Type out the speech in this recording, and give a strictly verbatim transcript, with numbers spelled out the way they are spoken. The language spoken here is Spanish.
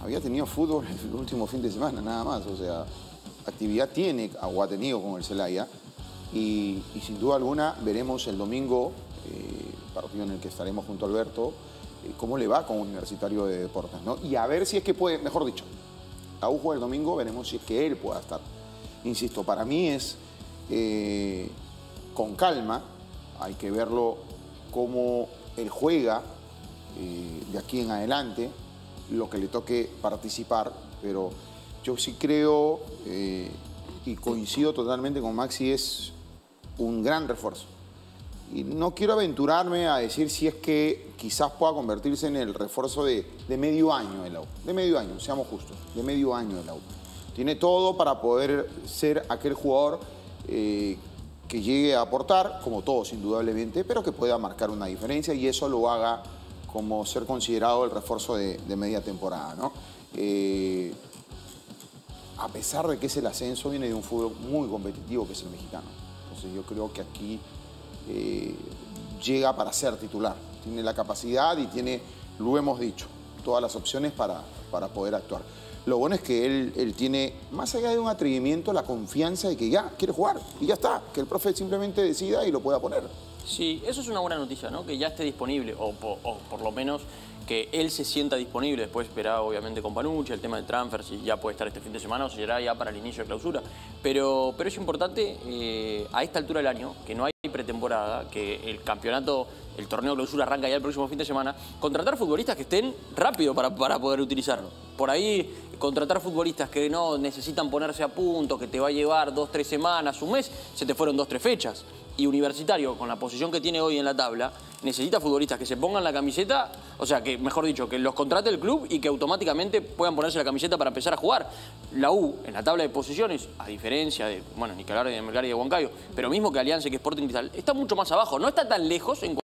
había tenido fútbol el último fin de semana, nada más. O sea, actividad tiene o ha tenido con el Celaya. Y, y sin duda alguna veremos el domingo, eh, partido en el que estaremos junto a Alberto, eh, cómo le va con Universitario de Deportes, ¿no? Y a ver si es que puede, mejor dicho, la U juega el domingo, veremos si es que él pueda estar. Insisto, para mí es eh, con calma, hay que verlo cómo él juega eh, de aquí en adelante, lo que le toque participar, pero yo sí creo eh, y coincido totalmente con Maxi, es un gran refuerzo. Y no quiero aventurarme a decir si es que quizás pueda convertirse en el refuerzo de, de medio año de la U. De medio año, seamos justos, de medio año de la U. Tiene todo para poder ser aquel jugador eh, que llegue a aportar, como todos indudablemente, pero que pueda marcar una diferencia y eso lo haga como ser considerado el refuerzo de, de media temporada, ¿no? Eh, a pesar de que es el ascenso, viene de un fútbol muy competitivo que es el mexicano. Entonces yo creo que aquí eh, llega para ser titular. Tiene la capacidad y tiene, lo hemos dicho, todas las opciones para, para poder actuar. Lo bueno es que él, él tiene, más allá de un atrevimiento, la confianza de que ya quiere jugar y ya está, que el profe simplemente decida y lo pueda poner. Sí, eso es una buena noticia, ¿no? Que ya esté disponible, o, o, o por lo menos que él se sienta disponible. Después esperar, obviamente, con Panucci, el tema del transfer, si ya puede estar este fin de semana o si será ya para el inicio de clausura. Pero, pero es importante, eh, a esta altura del año, que no hay pretemporada, que el campeonato, el torneo de clausura arranca ya el próximo fin de semana, contratar futbolistas que estén rápido para, para poder utilizarlo. Por ahí, contratar futbolistas que no necesitan ponerse a punto, que te va a llevar dos, tres semanas, un mes, se te fueron dos, tres fechas. Y Universitario, con la posición que tiene hoy en la tabla, necesita futbolistas que se pongan la camiseta, o sea, que mejor dicho, que los contrate el club y que automáticamente puedan ponerse la camiseta para empezar a jugar. La U, en la tabla de posiciones, a diferencia de, bueno, ni que hablar de Melgar y de Huancayo, pero mismo que Alianza y que Sporting Cristal, está mucho más abajo, no está tan lejos en